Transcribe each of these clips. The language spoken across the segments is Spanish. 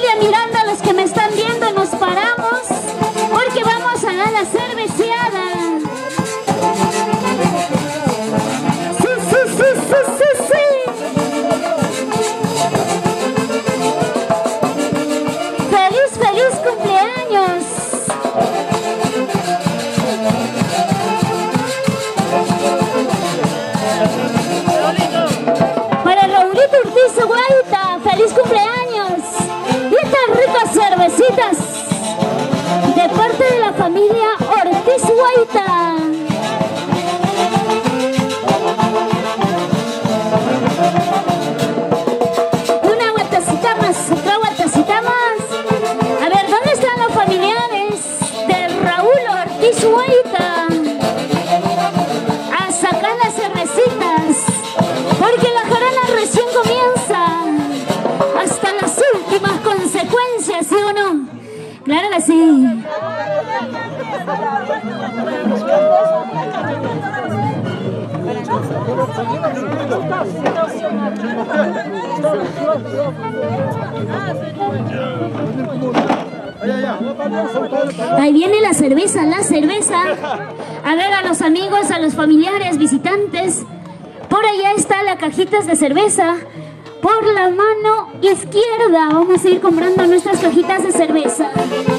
Vaya mirando a los que me están viendo, nos paramos porque vamos a dar la cerveceada. Sí, sí, sí, sí, sí, sí. Feliz, feliz cumpleaños. Para Raulito Ortiz Guaita, feliz cumpleaños. Y estas ricas cervecitas de parte de la familia Ortiz Guaita. Una vueltecita más, otra vueltecita más. A ver, ¿dónde están los familiares de Raúl Ortiz Guaita? A sacar las cervecitas, porque la jarana recién comienza. Hasta las últimas consecuencias, ¿sí o no? Claro que sí. Ahí viene la cerveza, la cerveza. A ver, a los amigos, a los familiares, visitantes. Por allá está la cajitas de cerveza. Por la mano izquierda vamos a ir comprando nuestras cajitas de cerveza.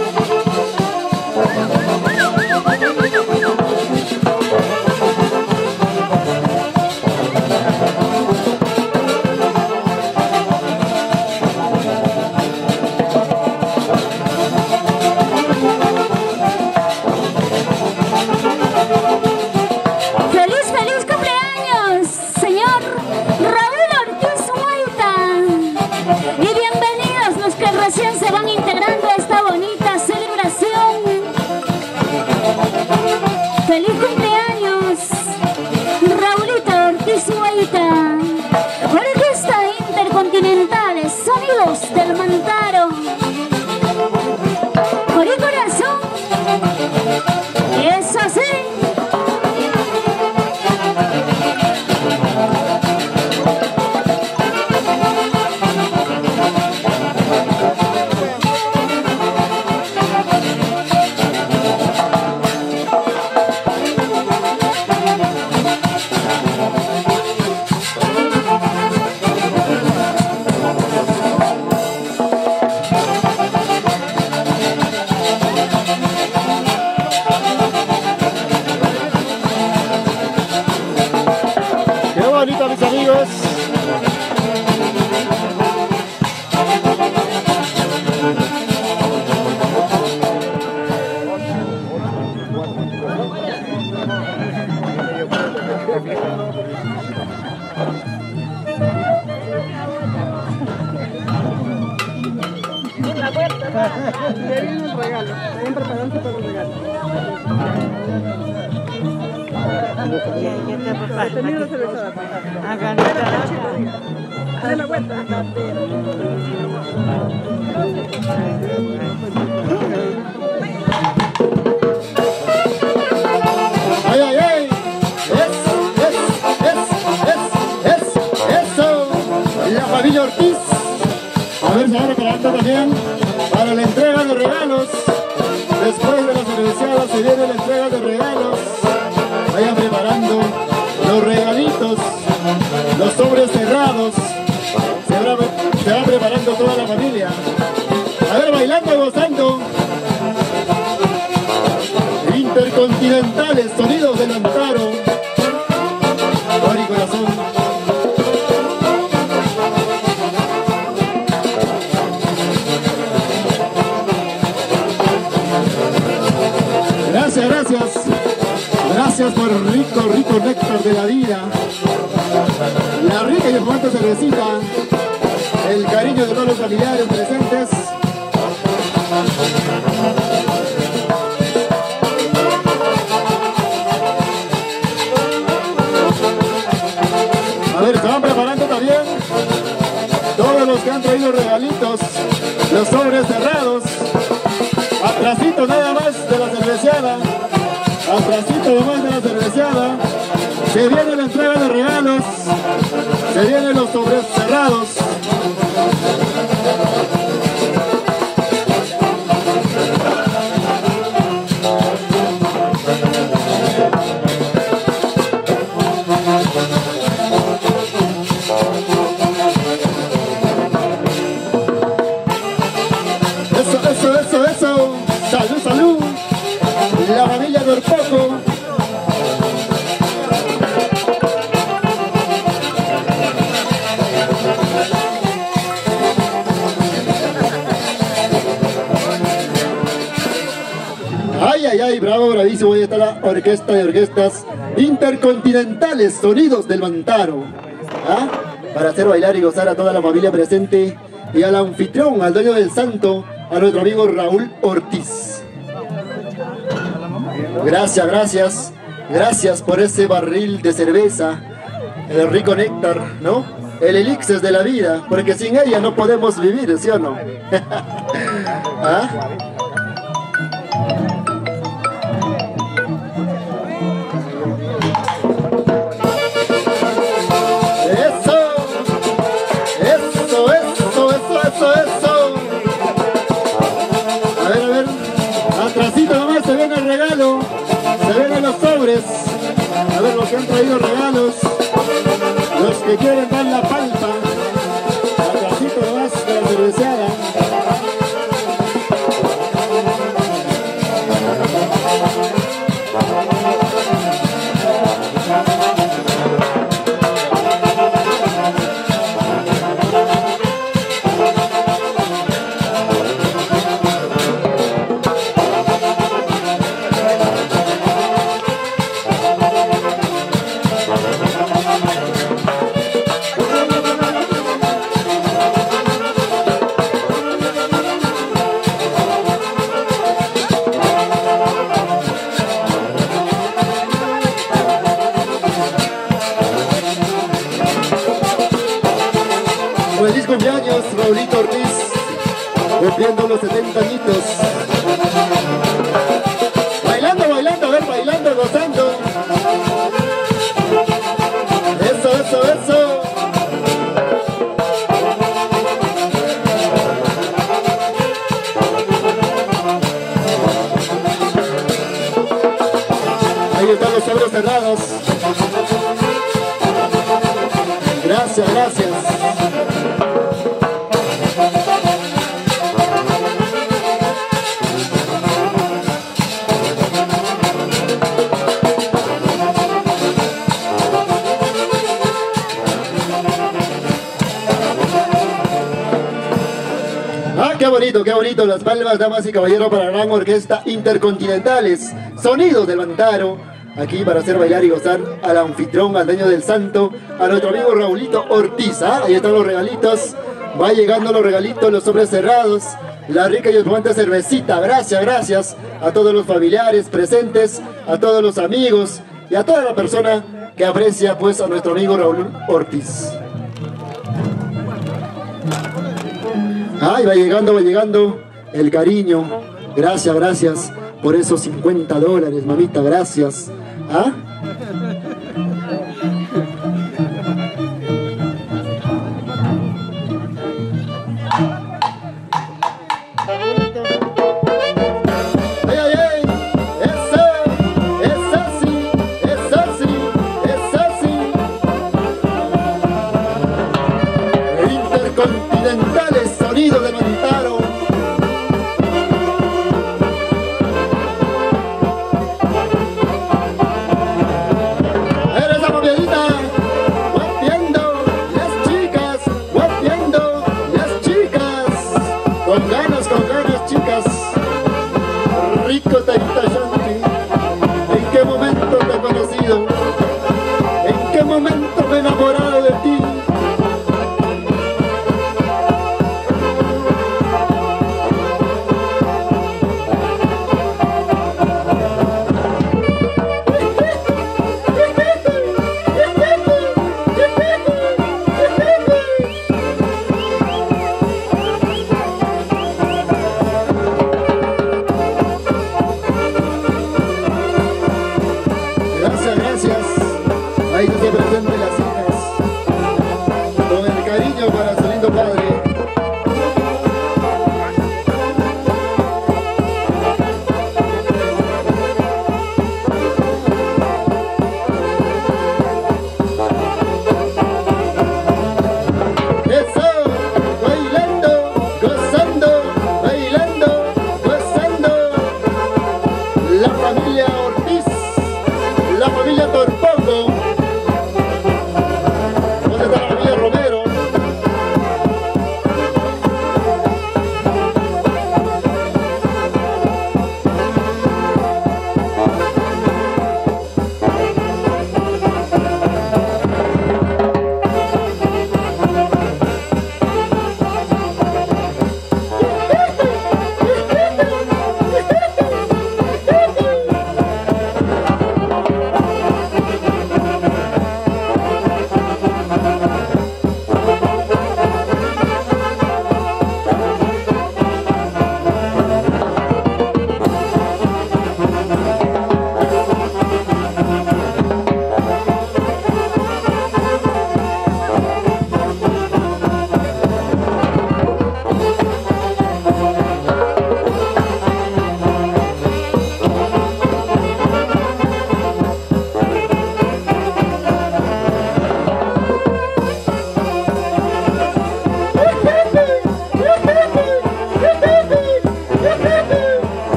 Recién se van integrando a esta bonita celebración. ¡Feliz cumpleaños, Raulito Ortiz Guaita! Orquesta Intercontinentales, sonidos del Mantaro. Por el corazón, es así. Mis amigos, La puerta. Ya viene un regalo. Vayan preparando para el regalo. Ya te papá. Tenía una cerveza. Hagan de la vuelta. ¡ay, ay, ay! ¡Eso! La familia Ortiz. A ver, se va preparando también para la entrega de regalos. Después de la cerveceada se viene la entrega de regalos. Vayan preparando los regalitos, los sobres cerrados. Se va preparando toda la familia. A ver, bailando y gozando. Intercontinentales, sonidos del Mantaro. Cori corazón. Gracias, gracias. Gracias por el rico néctar de la vida. La rica y espumante cervecita. El cariño de todos los familiares presentes. A ver, se van preparando también todos los que han traído regalitos, los sobres cerrados. Atrasito nada más de la cerveceada. Atrasito nomás de la cerveceada. Se viene la entrega de regalos. Se vienen los sobres cerrados. ay, ay, bravo, bravísimo. Ahí está la orquesta de orquestas intercontinentales, Sonidos del Mantaro. ¿Ah? Para hacer bailar y gozar a toda la familia presente y al anfitrión, al dueño del santo, a nuestro amigo Raúl Ortiz. Gracias, gracias. Gracias por ese barril de cerveza, el rico néctar, ¿no? El elixir de la vida, porque sin ella no podemos vivir, ¿sí o no? ¿Ah? Se ven el regalo, se ven los sobres, a ver los que han traído regalos, los que quieren dar la palpa, atrásito nomás de la cerveceada. Feliz cumpleaños, Raulito Ortiz, cumpliendo los 70 añitos. Bailando, bailando, a ver, bailando, gozando. Eso, eso, eso. Ahí están los sobres cerrados. Gracias, gracias. Qué bonito, las palmas, damas y caballeros, para la gran orquesta intercontinentales, Sonidos del Mantaro, aquí para hacer bailar y gozar al anfitrión, al dueño del santo, a nuestro amigo Raulito Ortiz. ¿Ah? Ahí están los regalitos, va llegando los regalitos, los sobres cerrados, la rica y espumante cervecita. Gracias, gracias a todos los familiares presentes, a todos los amigos y a toda la persona que aprecia pues a nuestro amigo Raúl Ortiz. Ay, va llegando el cariño. Gracias, gracias por esos $50, mamita, gracias. ¿Ah? ¡Ay, ay, ay! ¡Eso! ¡Es así! ¡Es así! ¡Es así! Intercontinentales, Sonidos del Mantaro. Con ganas, chicas. Rico Taita Shanti. ¿En qué momento te he conocido? ¿En qué momento me he enamorado de ti?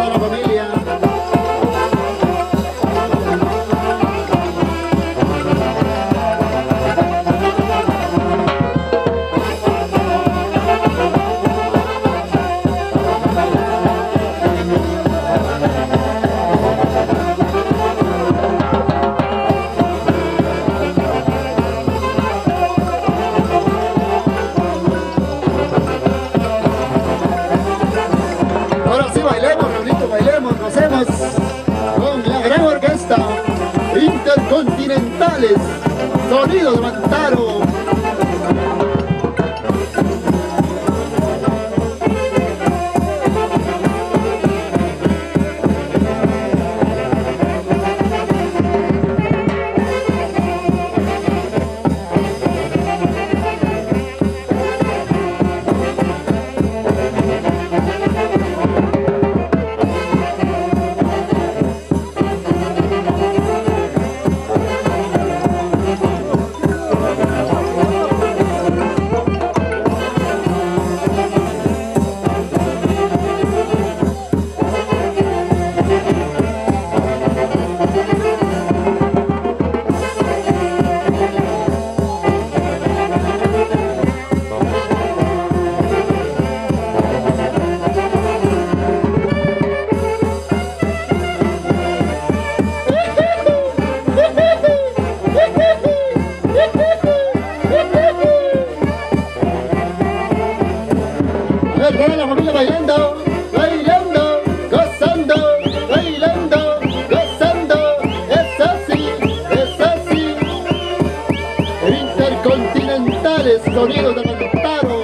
toda la familia. Con la gran orquesta Intercontinentales, sonido de Mantaro. Toda la familia bailando, bailando, gozando, bailando, gozando. Es así, es así. Intercontinentales, sonidos de Mantaro.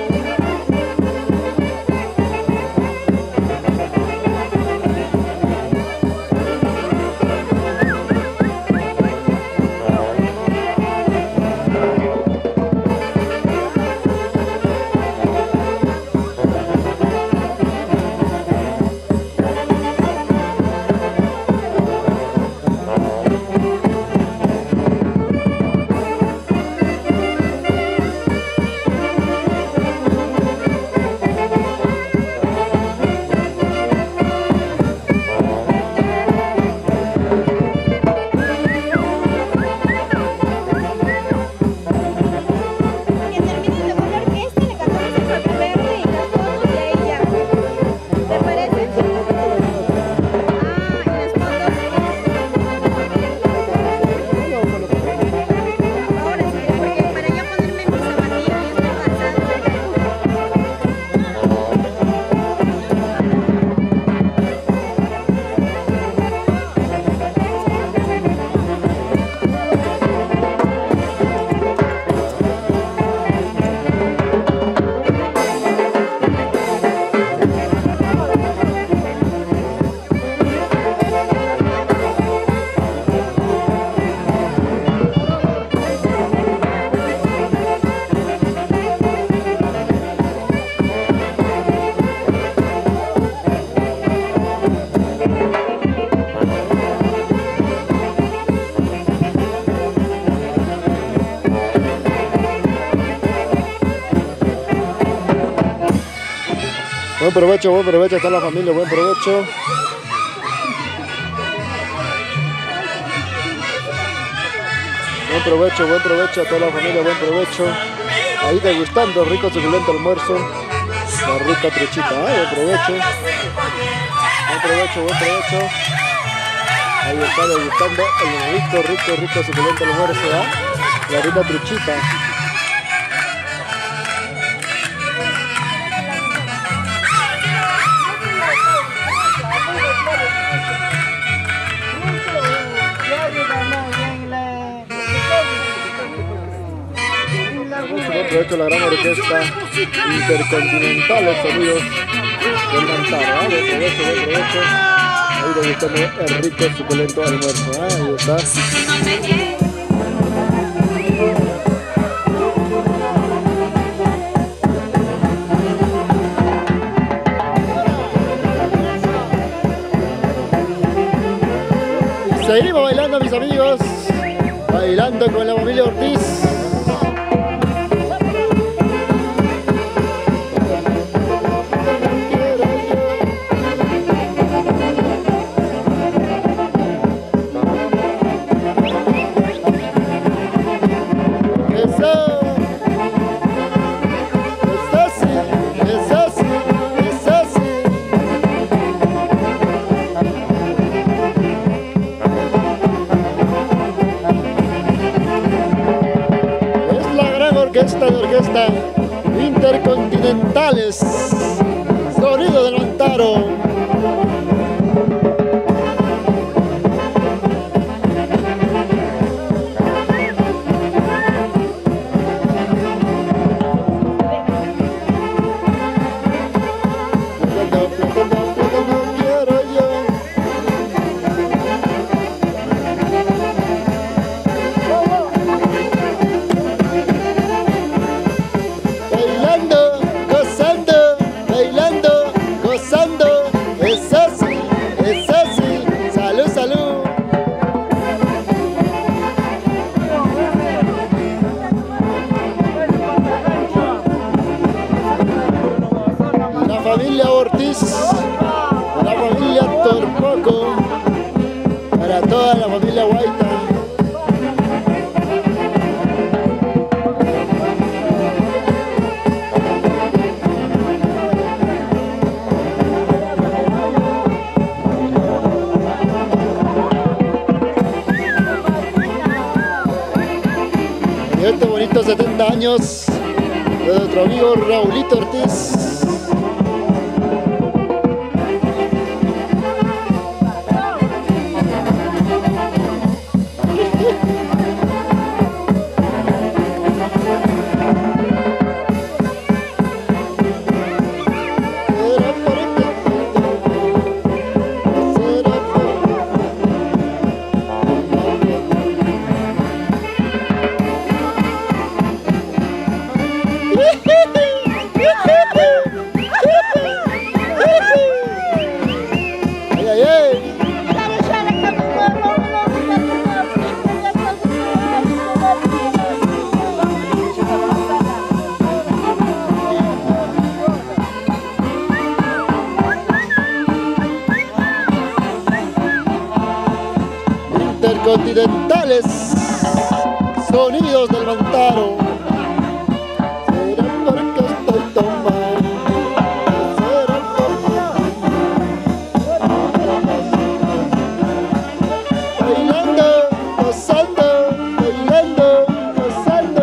Buen provecho a toda la familia, buen provecho. Buen provecho a toda la familia, buen provecho. Ahí degustando rico, suculento almuerzo. La rica truchita, buen provecho. Buen provecho. Ahí está degustando el rico, suculento almuerzo, la rica truchita. Aprovecho la gran orquesta Intercontinentales, sonidos del Mantaro. Buen provecho. Ahí degustando el rico, suculento almuerzo. Ahí está. Seguimos bailando, mis amigos. Bailando con la familia Ortiz. Intercontinentales, sonido del Mantaro. Familia Ortiz, la familia Torpoco, para toda la familia Guaita. Y este bonito 70 años de nuestro amigo Raulito Ortiz. Intercontinentales, sonidos del Mantaro. Será porque estoy tomando, será porque bailando, gozando, bailando, gozando.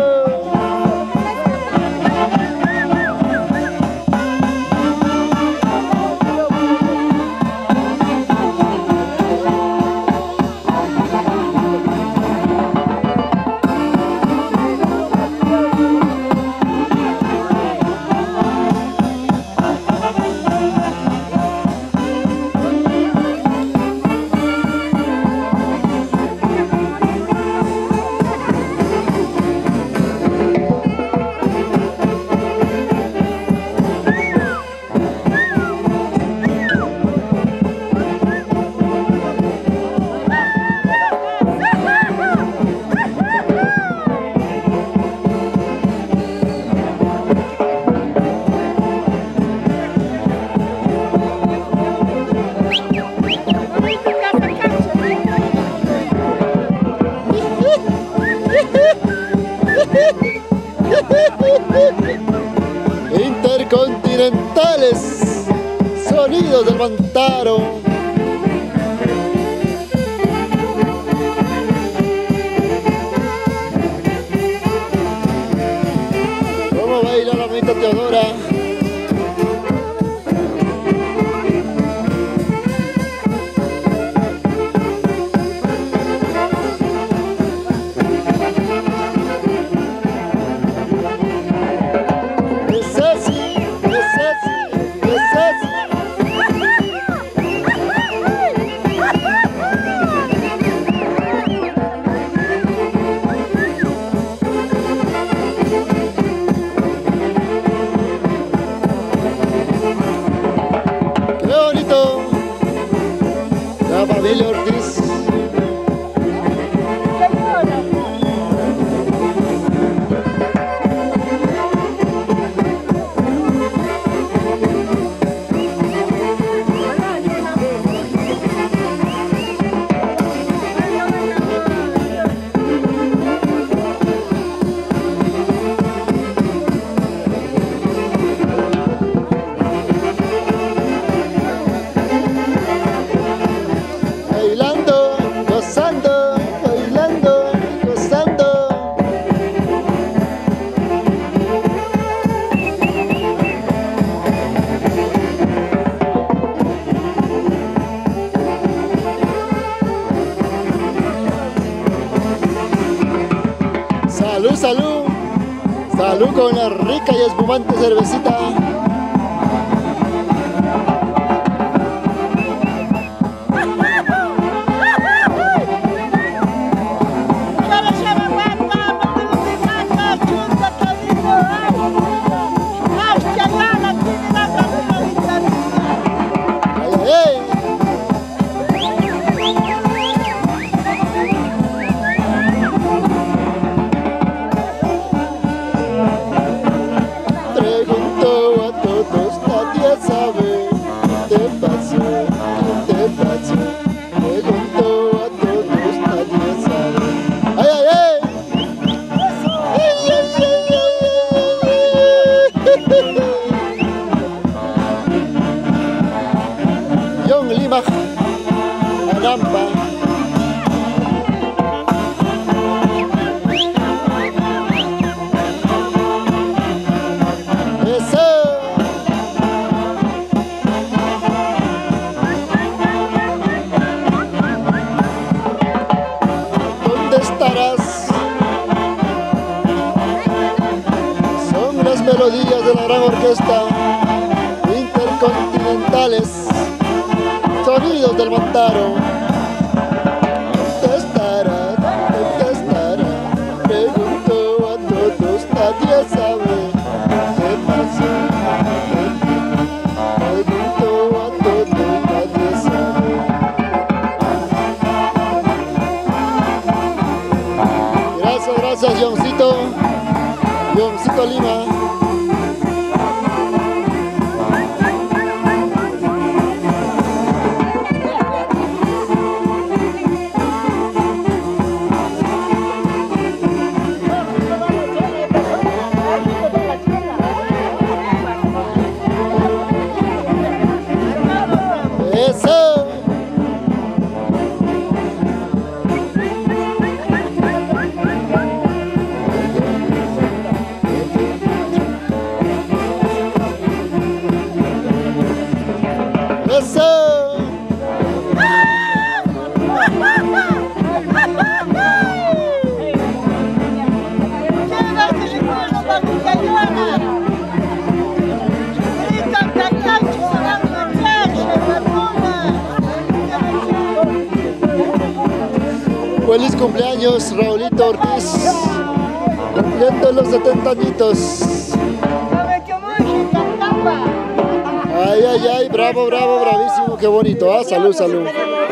Intercontinentales, sonidos del Mantaro. ¿Cómo baila la bonita Teodora? Salud con la rica y espumante cervecita. Melodías de la gran orquesta intercontinentales, sonidos del Montaro. ¿Dónde estará? ¿Dónde estará? Pregunto a todos, nadie sabe qué pasó. Pregunto a todos, nadie sabe. Gracias, Johncito Lima. Feliz cumpleaños, Raulito Ortiz, cumpliendo los 70 añitos. Ay, ay, ay, bravo, bravo, bravísimo, qué bonito, ¿ah? Salud, salud.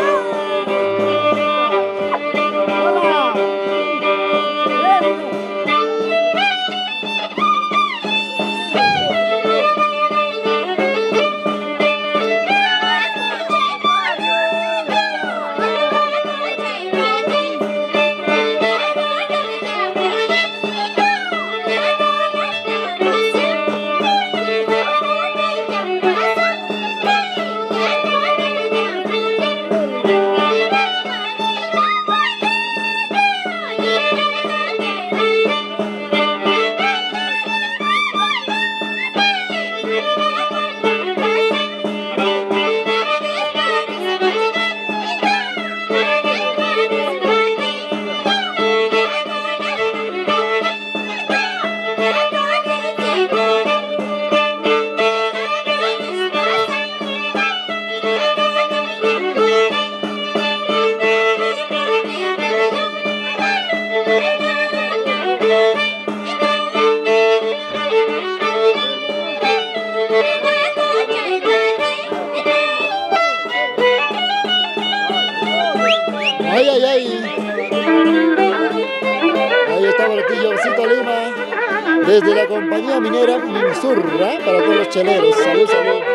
Ay, ay, ay. Ahí está Johncito Lima, desde la compañía minera Minsurra, para todos los cheleros. Salud, salud.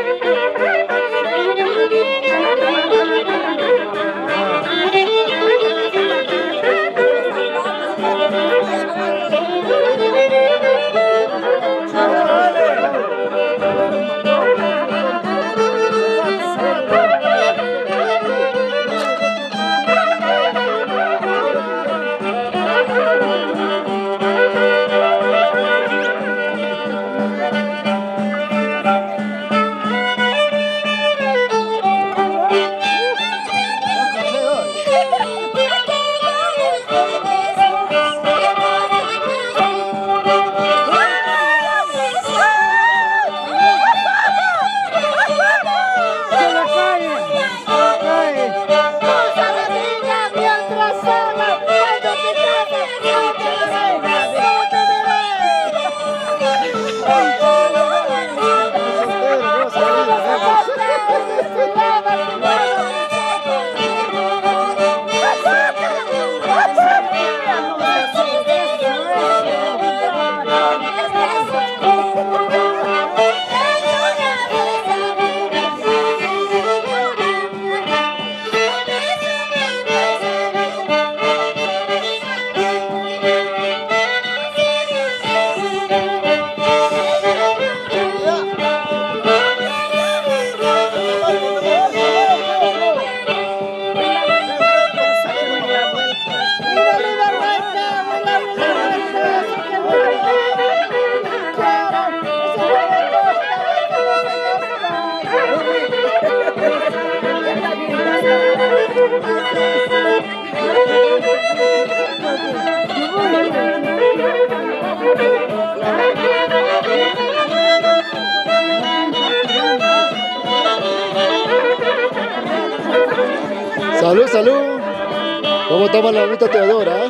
Salud, salud. ¿Cómo toma la mamita Teodora?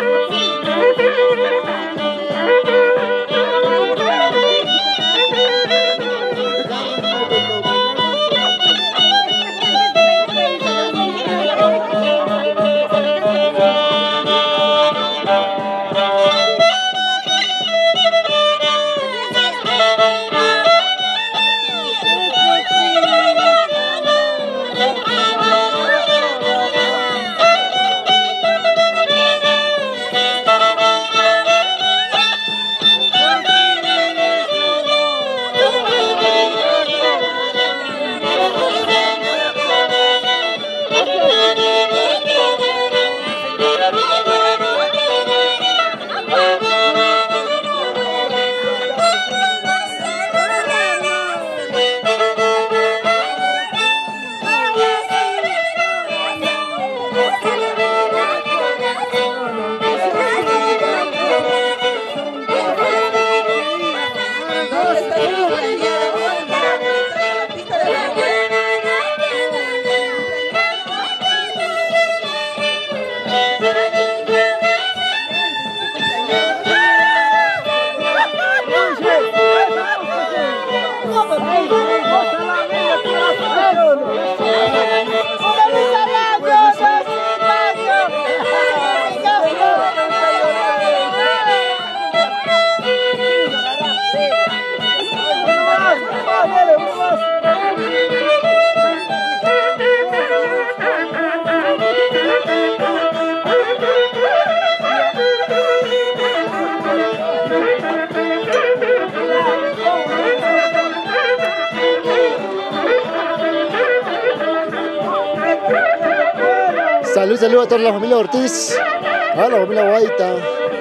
Salud, salud a toda la familia Ortiz, a la familia Guaita,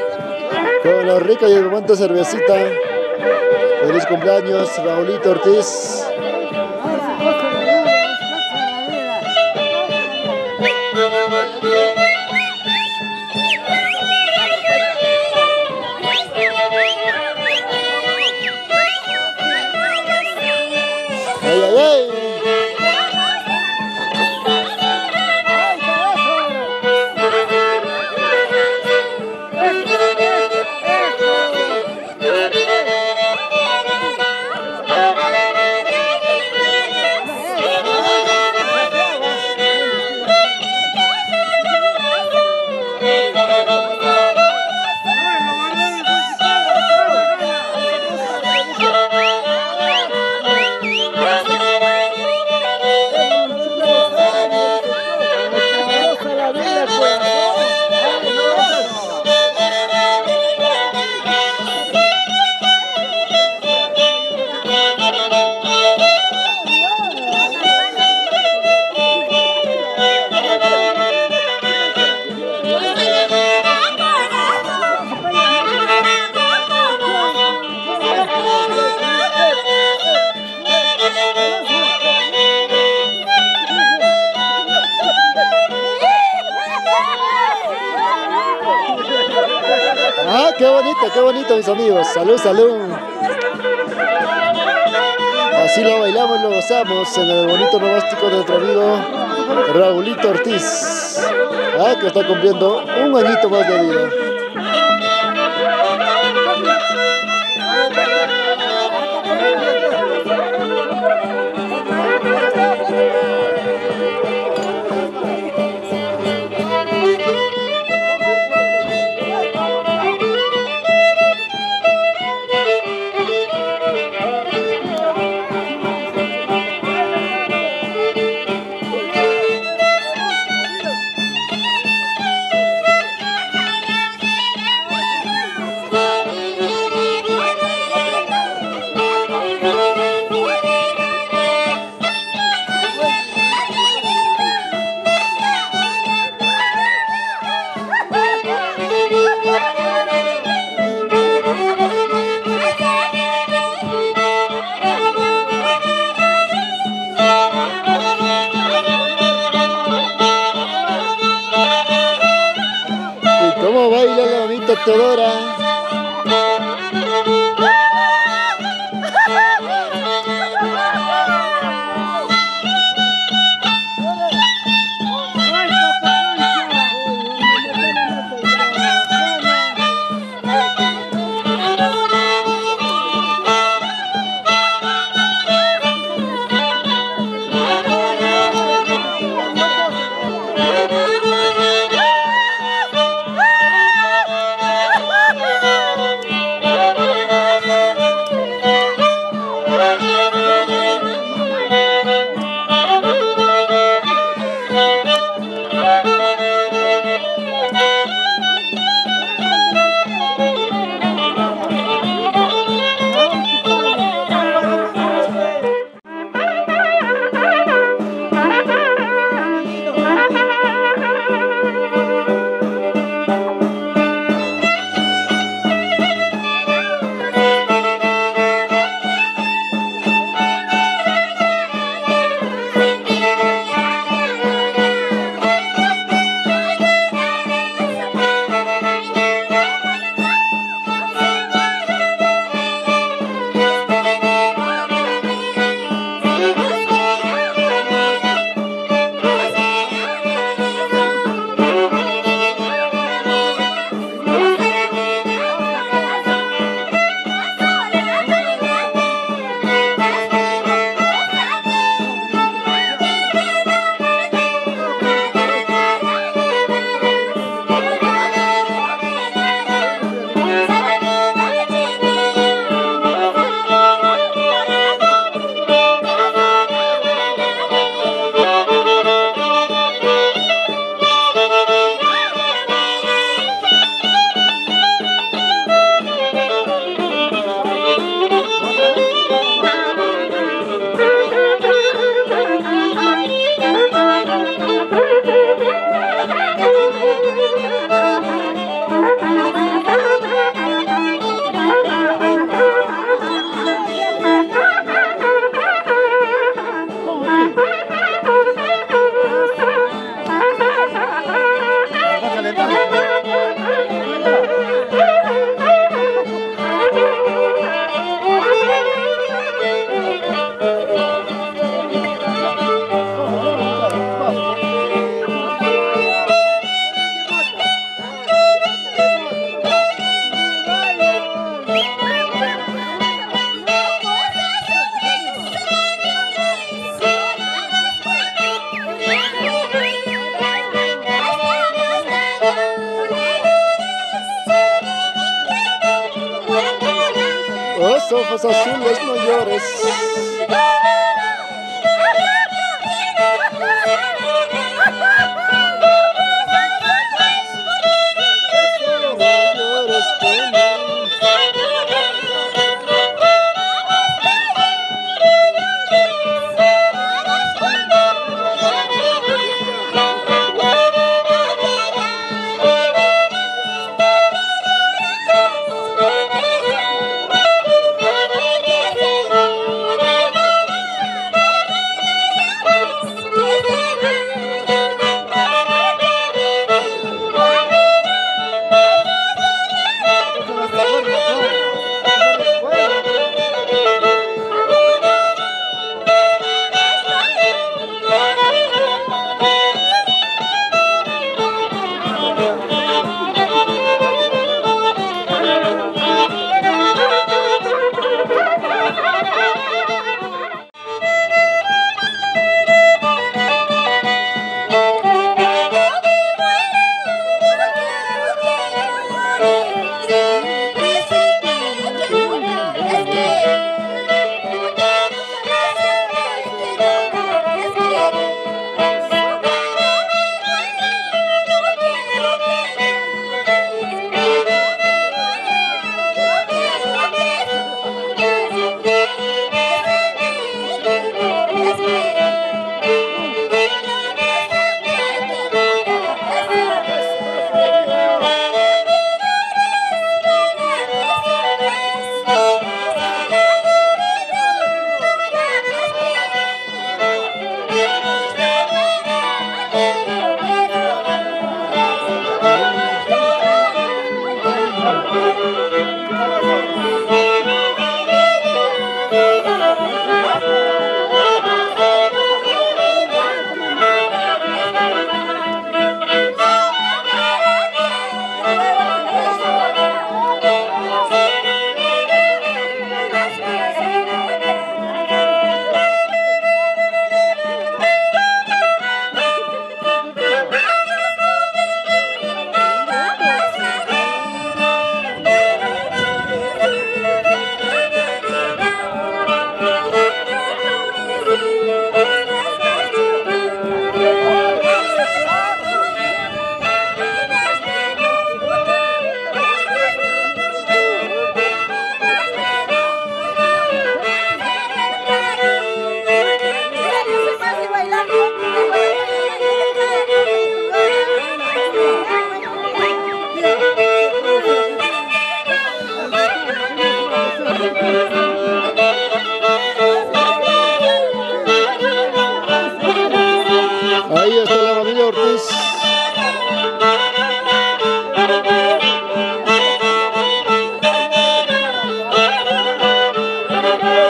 con la rica y hermosa cervecita. Feliz cumpleaños, Raulito Ortiz. ¡Ay, ay, ay! Ah, qué bonito mis amigos. Salud, salud. Así lo bailamos, lo gozamos en el bonito nomástico de nuestro amigo Raulito Ortiz. Ah, que está cumpliendo un añito más de vida. prometedora. Los ojos azules no llores.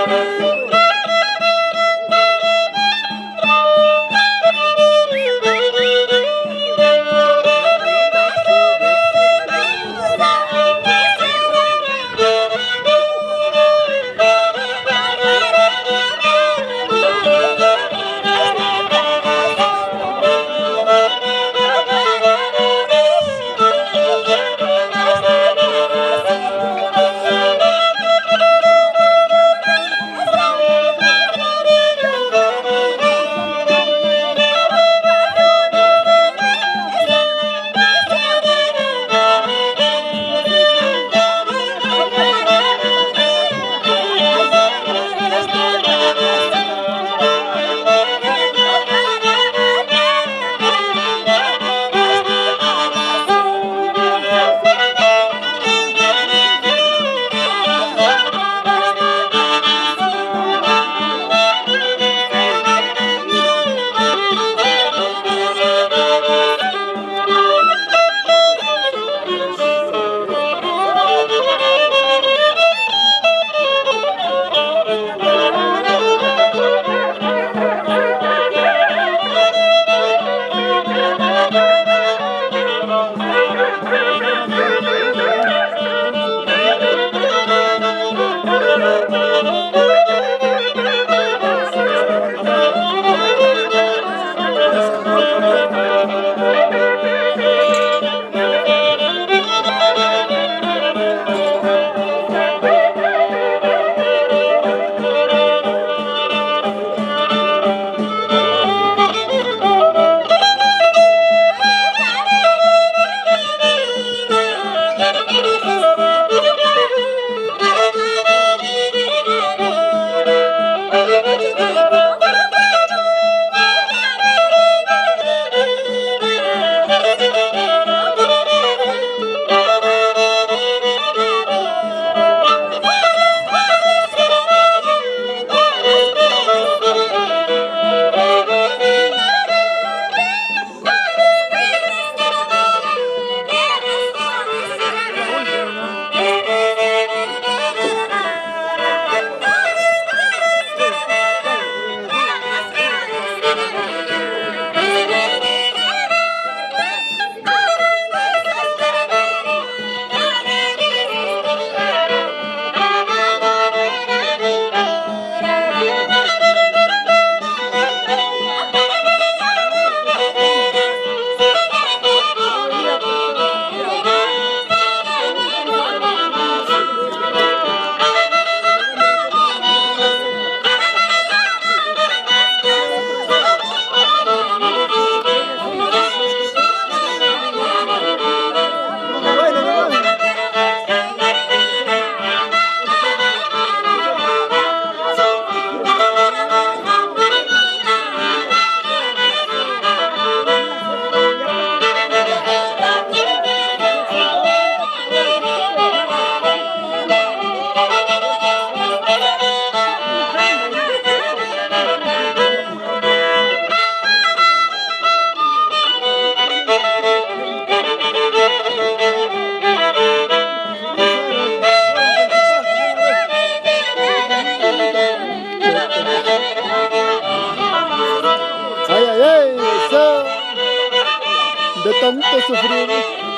tanto sufrir,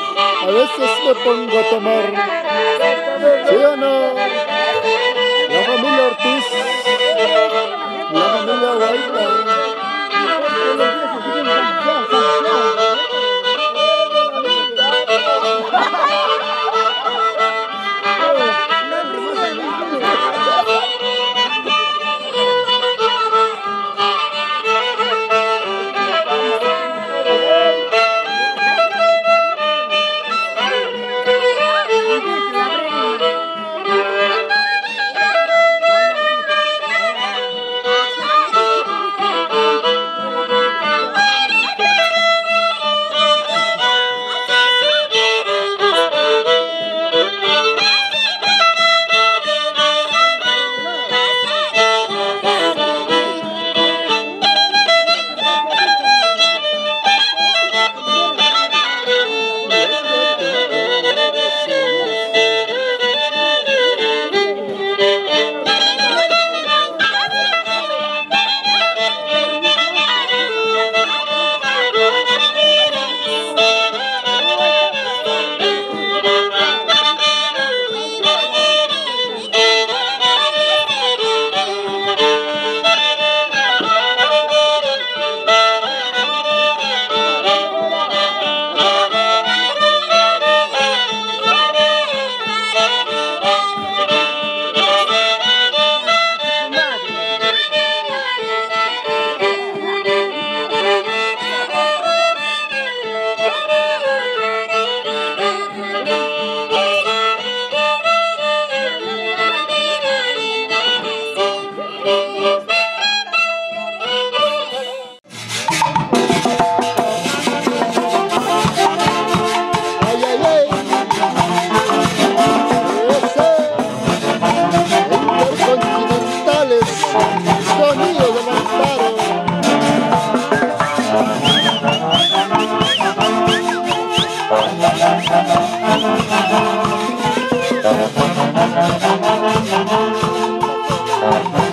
a veces me pongo a tomar. ¿Sí o no? La familia Ortiz, la familia Guaita.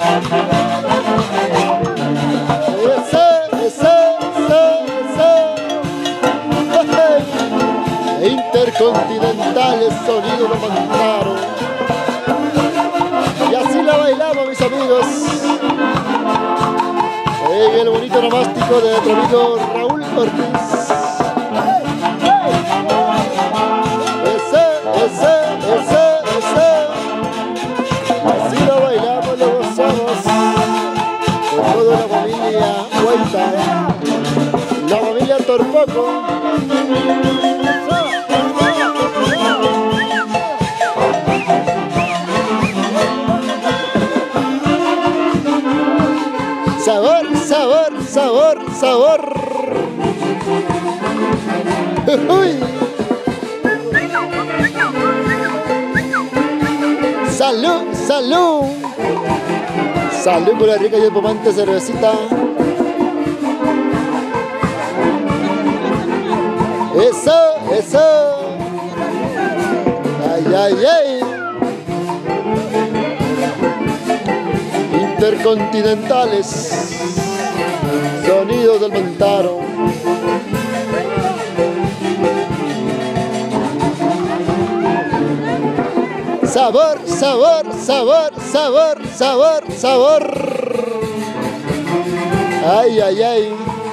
Intercontinentales sonidos lo mandaron. Y así la bailamos, mis amigos, en el bonito nomástico de nuestro amigo Raúl Ortiz. Así lo bailamos, lo gozamos con toda la familia Huayta, la familia Torpoco. Sabor, sabor, sabor, sabor. Uy. Salud, salud. Salud por la rica y espumante cervecita. Eso, eso. Ay, ay, ay. Intercontinentales sonidos del Montaro. Sabor, sabor, sabor, sabor, sabor, sabor. Ay, ay, ay.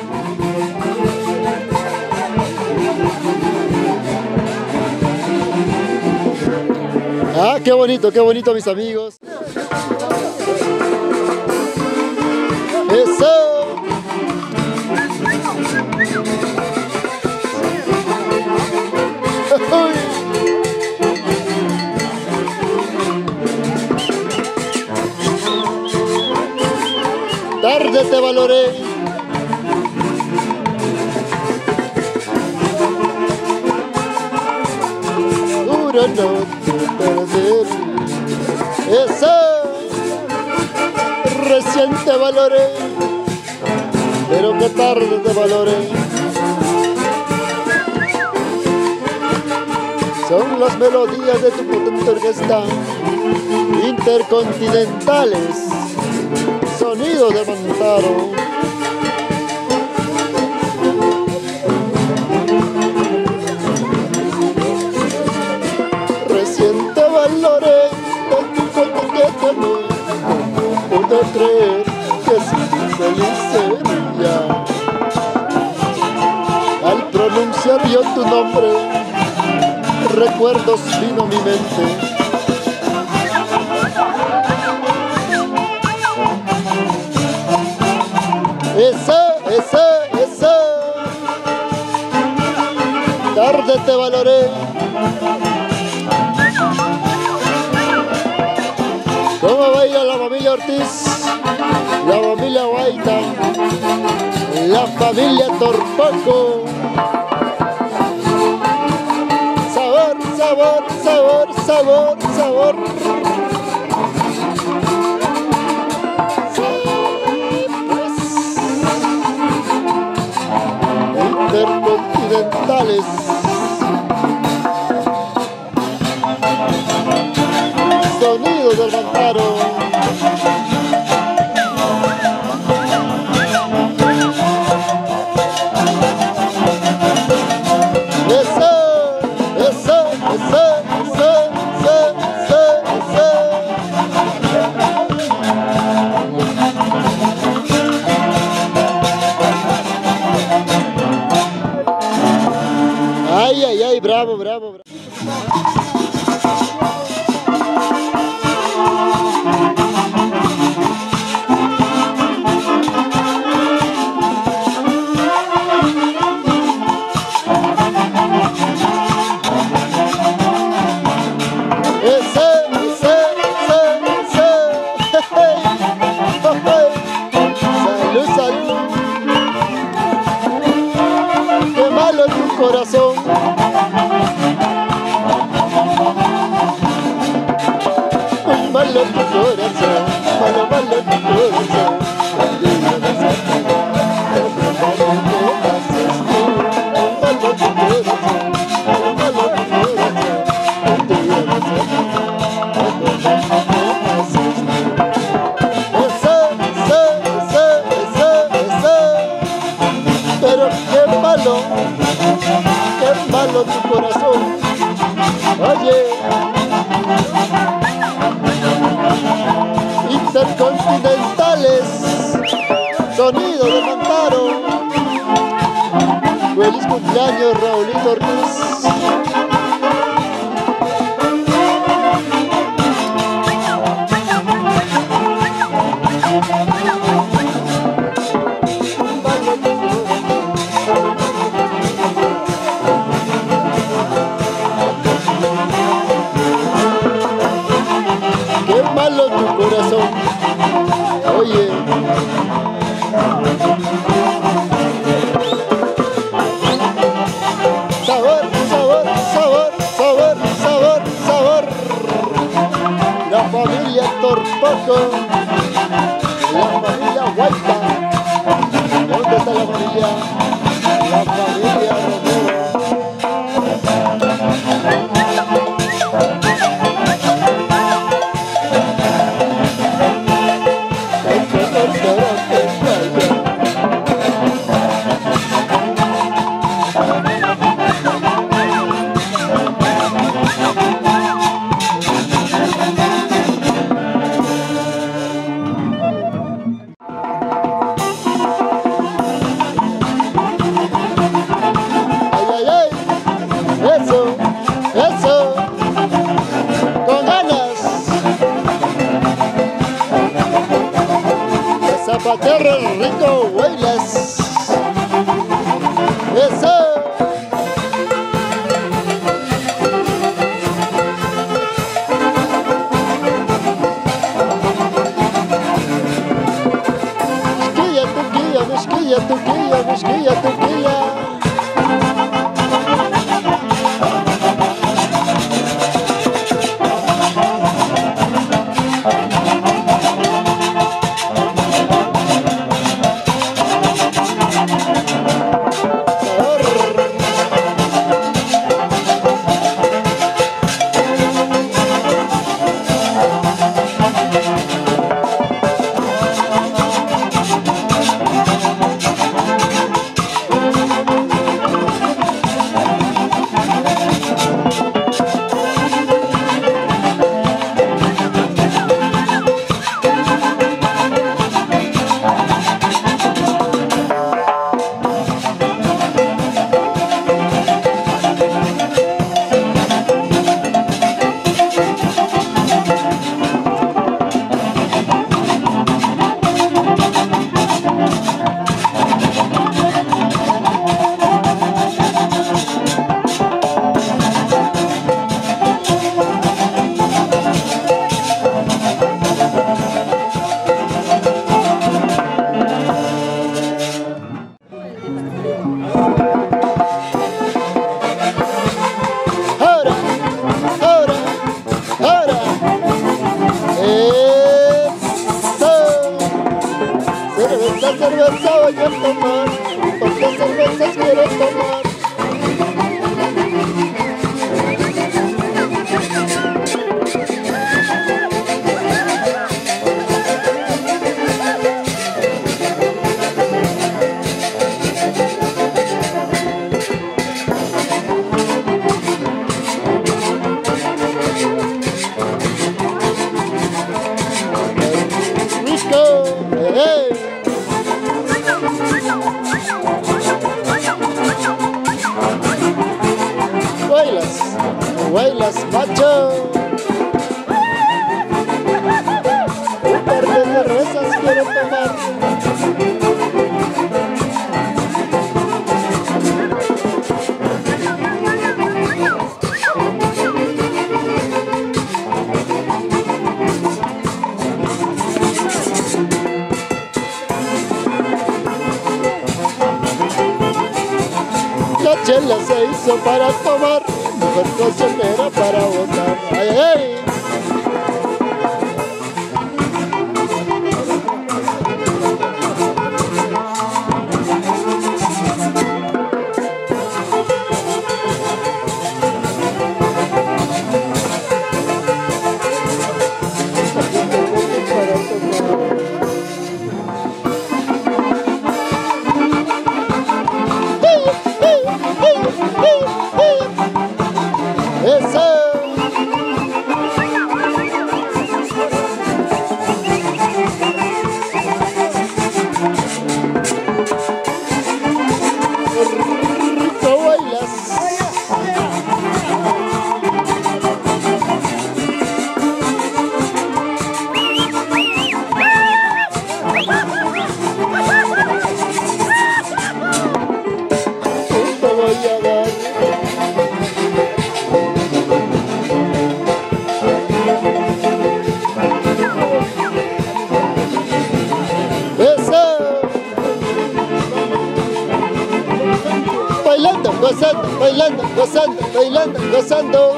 Ah, qué bonito, mis amigos. Eso. Tarde te valoré. Duro no te perder. Eso. Recién te valoré, pero que tarde te valoré. Son las melodías de tu potente orquesta, intercontinentales, sonidos de Montaro. Recién te valoré, puedo creer que sin feliz sería. Al pronunciar yo tu nombre, recuerdos vino a mi mente. Eso. Tarde te valoré. ¿Cómo baila la familia Ortiz? La familia Huayta, la familia Torpoco. Sabor, sabor, sabor, sabor, sabor. Intercontinentales. Sonidos del Montaro. Ay, ay, ay, bravo, bravo, bravo. Oye, intercontinentales, sonido de Mantaro. Feliz cumpleaños, Raulito Ortiz. Qué malo tu corazón. Oye, sabor, sabor, sabor, sabor, sabor, sabor. La familia Torpoco, la familia Huayta. ¿Dónde está la familia? La familia Romero. Eso, con ganas de zapatear el rico Huaylas. Eso. Mezquilla, tuquilla, mezquilla, tuquilla. Cerveza voy a tomar, porque cervezas quiero tomar. Rico, hey. Huaylas, macho. Un par de cervezas quiero tomar. La chela se hizo para tomar, mujer cocinera para botar. ¡Ay, ay, ay! Eso. gozando, bailando, gozando, bailando, gozando.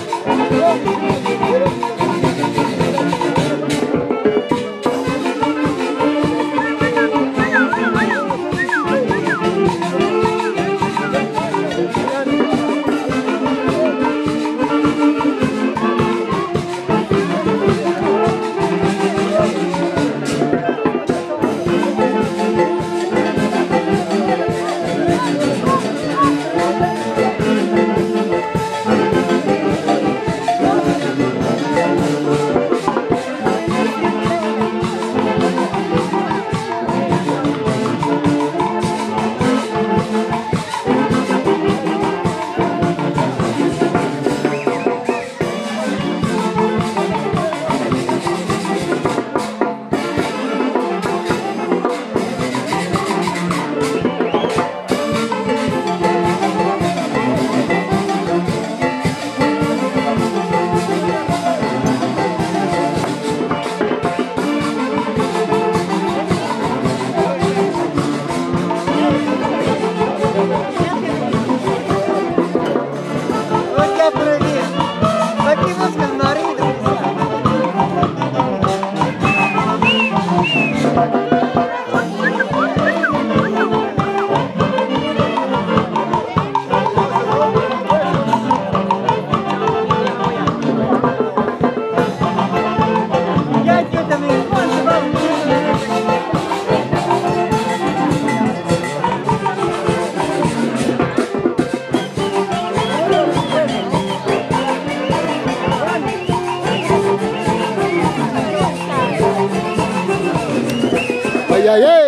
Ay, ay, ay.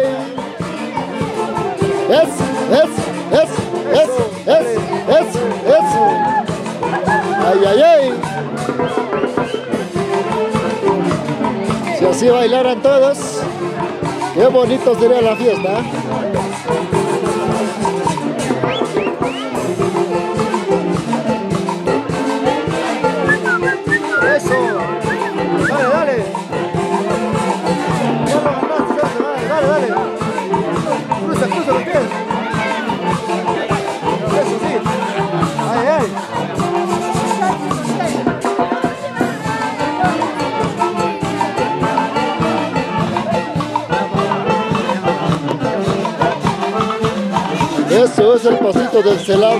Es. Ay, ay, ay. Si así bailaran todos, qué bonito sería la fiesta. Eso. Dale, dale. Dale. Cruza los pies. Eso sí. Ay, ay. Eso es el pasito del celar.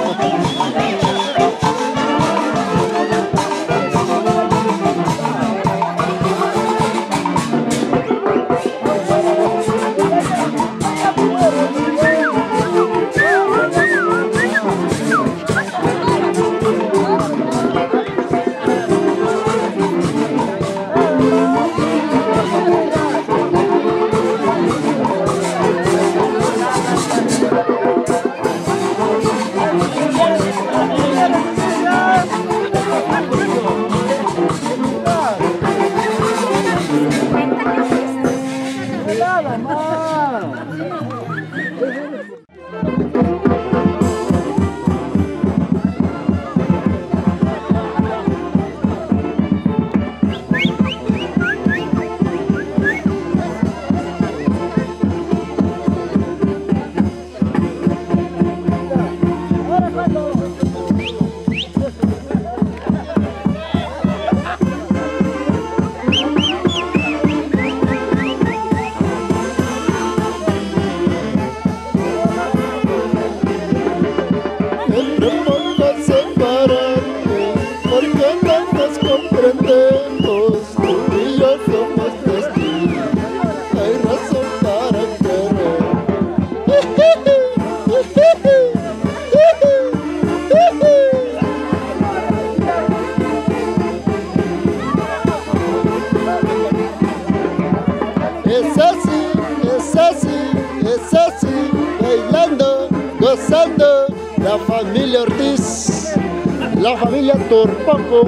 Es así, bailando, gozando, la familia Ortiz, la familia Torpaco.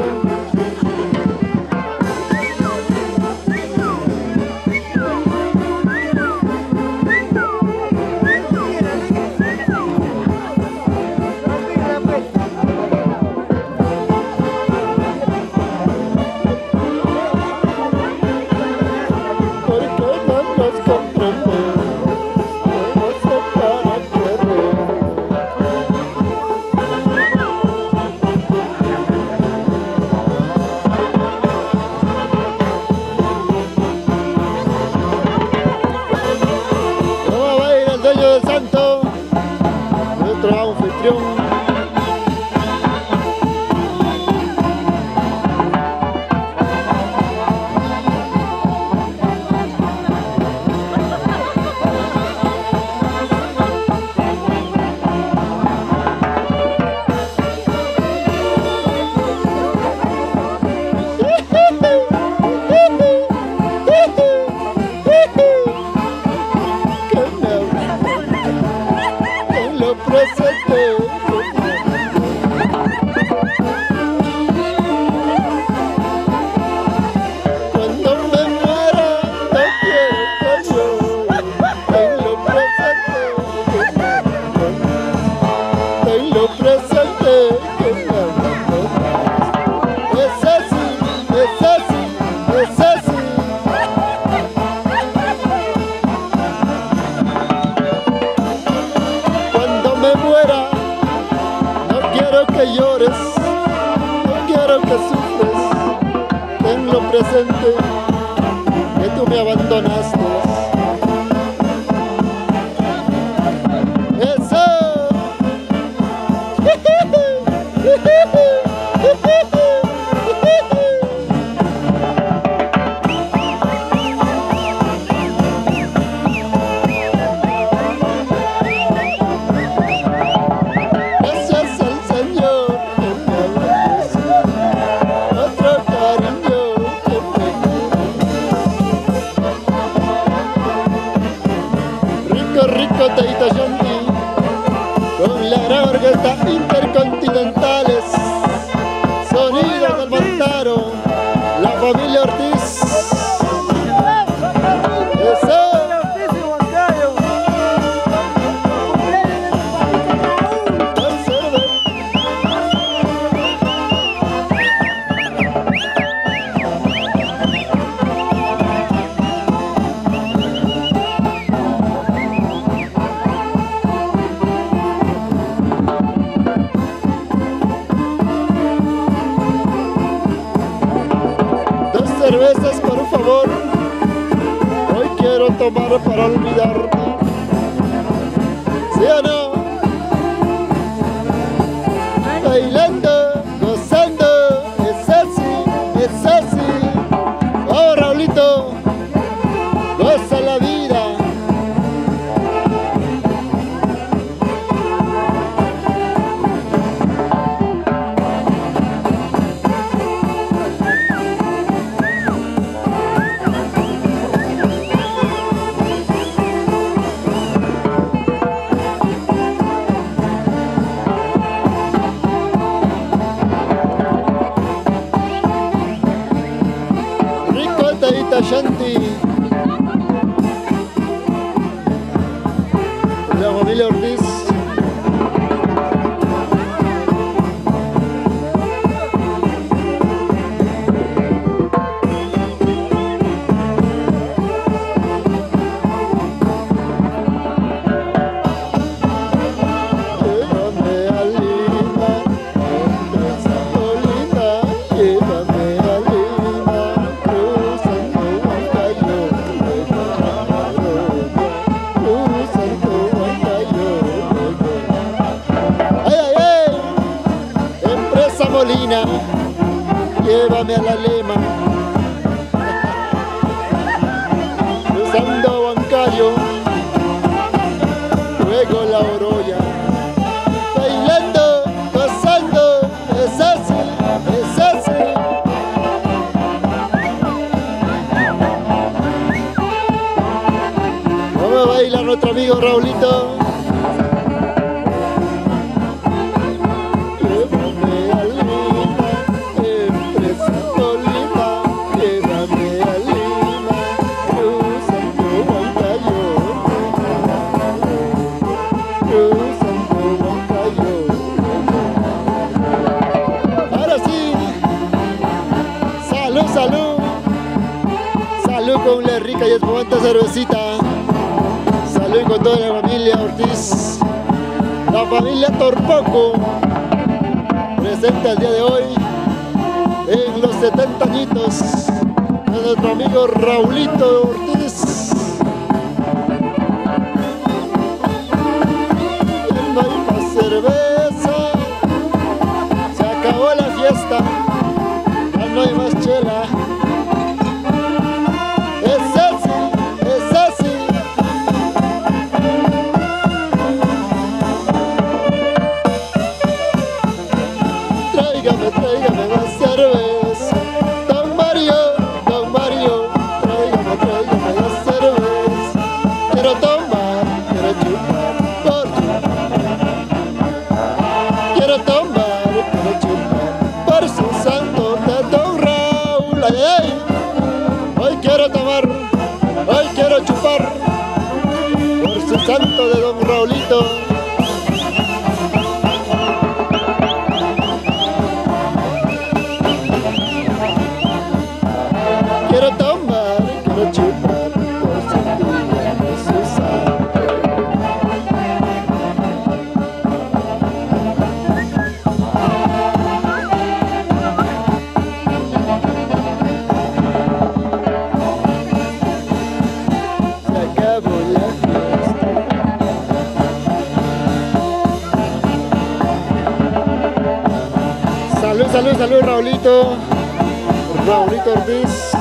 abandonaste. ¡Eso! Gracias al Señor que me ha ofrecido otro cariño que me quiere. Rico, rico Teito Shanti, con la gran orquesta Intercontinentales, sonidos del Montaro, la familia Ortiz. ¡Eso! Dos cervezas, por favor. Hoy quiero tomar para olvidarte. ¿Sí o no? Bailando, gozando, es así, es así. Oh, Raulito, goza la vida. Rico Teito Shanti, la familia Ortiz. Llévame a Lima, Colina, llévame a Lima, cruzando Huancayo, cruzando Huancayo. ¡Ay, ay, ay! Empresa Molina, llévame a la Lema, cruzando Huancayo, luego la Oroya. Bailando, gozando, es así, es así. ¿Cómo baila nuestro amigo Raulito? Llévame a Lima, empresa Molina, llévame a Lima, cruzando Huancayo, cruzando Huancayo. Ahora sí, salud, salud, salud con la rica y espumante cervecita, salud con toda la familia Ortiz, la familia Torpoco, presente el día de hoy en los 70 añitos de nuestro amigo Raulito Ortiz. Ya no hay más cerveza, se acabó la fiesta, ya no hay más chela. Es así, es así. Tráigame, tráigame más cerveza. Don Mario, tráigame, tráigame más cerveza. Quiero tomar, quiero chupar, por chupar. Quiero tomar, quiero chupar, por su santo de Don Raúl. Ay, ay. Hoy quiero tomar, hoy quiero chupar, por su santo de Don Raulito. Quiero tomar, quiero chupar, por su día de su santo. un saludo, Raulito Ortiz.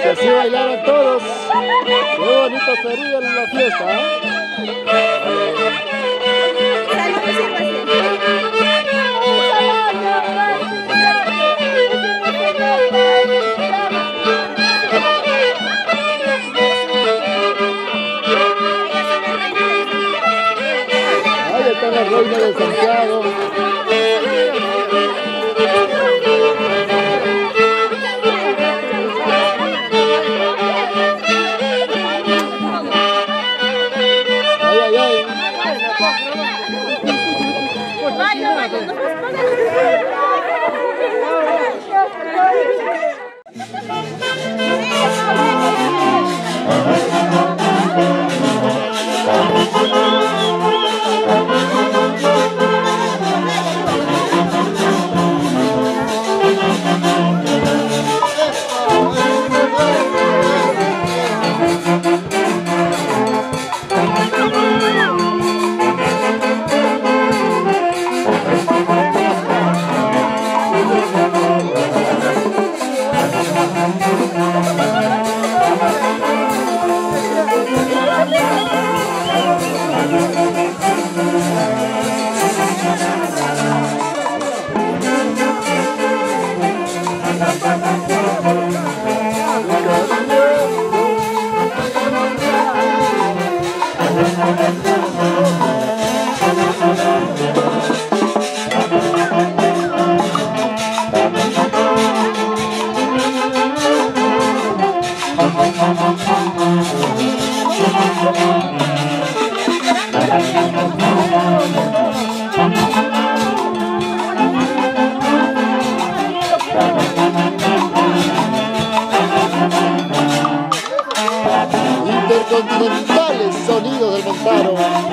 Que así bailaran todos. Qué bonito sería la fiesta, ¿eh? Ahí está la reina de Santiago. Ay, ay, ay. Intercontinentales sonidos del Montaro.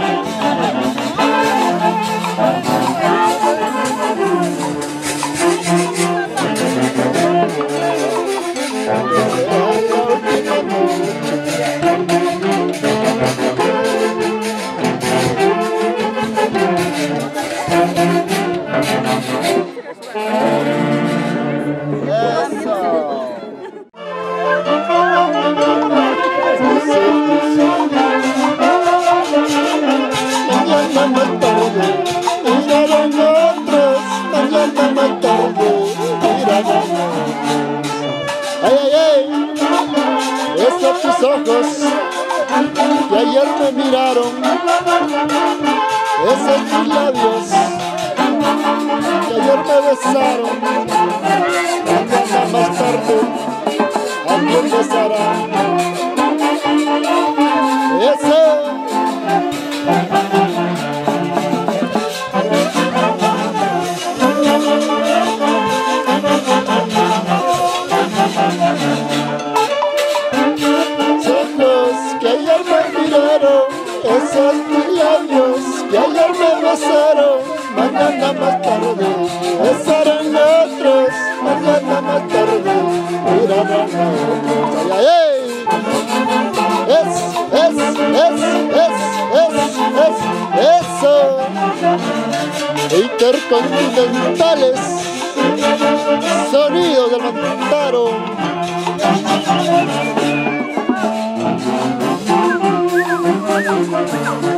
Ay, ay, ay, esos tus ojos que ayer me miraron, esos tus labios que ayer me besaron, mañana más tarde a quién besará. Esos tus labios que ayer me besaron, mañana más tarde besarán otros, mañana más tarde mirarán a otros. Ay, ay, ay. Eso. Intercontinentales, sonidos del Montaro. Thank you.